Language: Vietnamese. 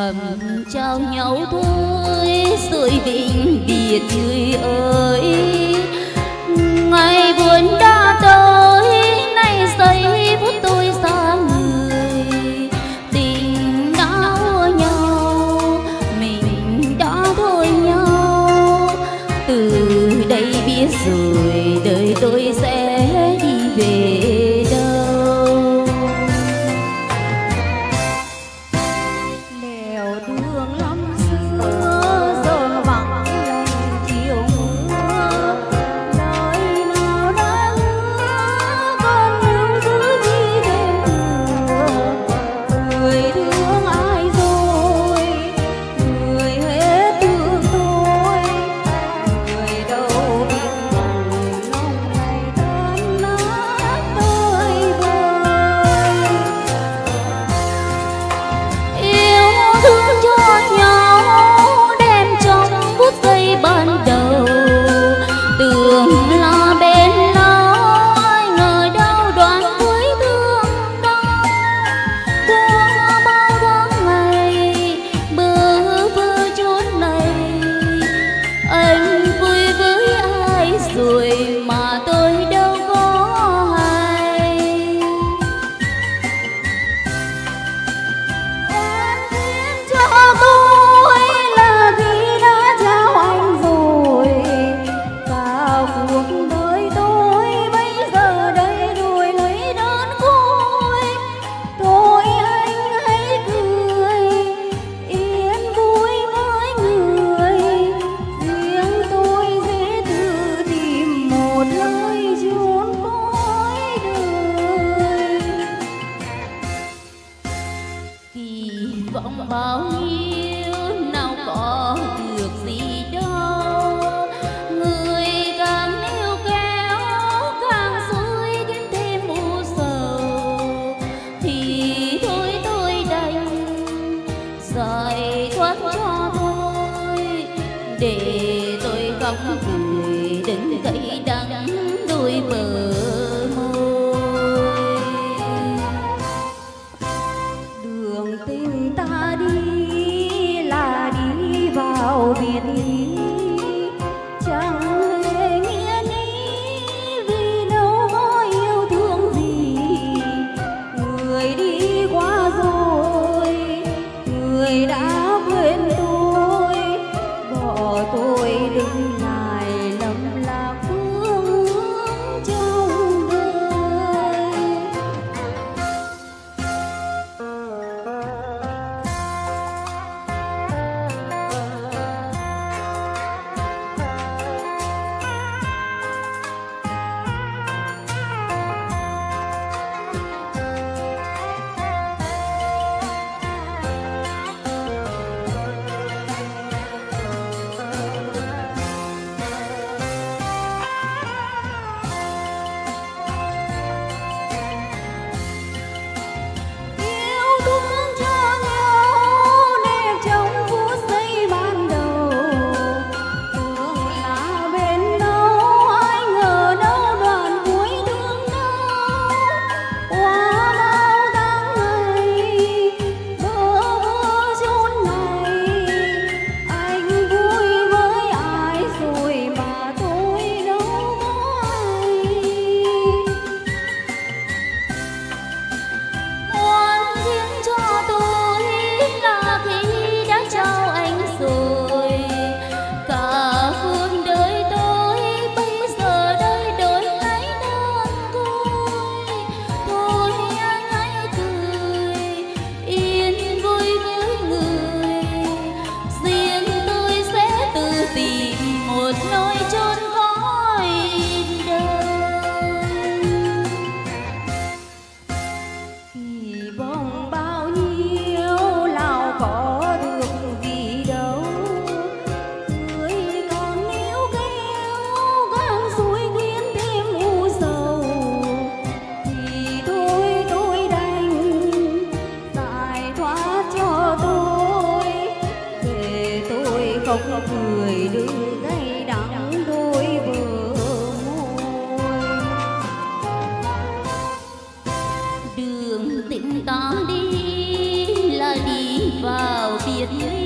hầm trao nhau thôi rồi vĩnh biệt người ơi. Ngày buồn đã tới nay giây phút tôi xa người, tình đã ua nhau mình đã thôi nhau. Từ đây biết rồi đời tôi sẽ đi về đâu. Nẻo đường năm xưa giờ vắng chiều mưa, lời nào đã hứa con lưu giữ chi đêm mưa. Người thương ai rồi, người hết thương tôi, người đâu biết lòng này tan nát tơi vơi. Yêu thương cho nhau đem trong phút giây ban đầu, tưởng là bên nhau ai ngờ đau đoán với thương đau. Qua bao tháng ngày bơ vơ chốn này, anh vui với ai rồi mà tôi đâu có hay. Oan khiến cho tôi là vì đã trao anh rồi, cả cuộc đời tôi bây giờ đây đuổi lấy đơn côi. Thôi anh hãy cười yên vui với người, riêng tôi sẽ tự tìm một nơi chốn cõi đời. Kỳ vọng bao nhiêu nào có được gì đâu, người càng níu kéo càng dối đến thêm u sầu. Thì thôi tôi đành giải thoát cho tôi, để tôi khóc cười đừng cay đắng đôi bờ môi. Đường tình ta đi là đi vào biển ý, chẳng hề nghĩa lý vì đâu có yêu thương gì. Người đi qua rồi, người đã quên tôi, bỏ tôi đứng lại lầm lạc phương hướng trong đời. Yêu thương cho nhau đẹp trong phút giây ban đầu, tưởng là bên đâu ai ngờ đâu đoạn cuối thương đau. Qua bao tháng ngày bơ vơ chốn này, anh vui với ai rồi mà tôi đâu có hay. Oan khiến cho tôi là khi đã trao anh rồi, cả phương đời tôi bây giờ đây đổi lấy đơn côi. Thôi anh hãy cười yên vui với người, riêng tôi sẽ tự tìm một nơi chốn cõi đời. Kỳ vọng bao nhiêu nào có được gì đâu, người càng níu kéo càng dối khiến thêm u sầu. Thì thôi tôi đành giải thoát cho tôi, để tôi không cười đừng cay đắng đôi bờ môi. Đường tình ta đi là đi vào biển biệt ly.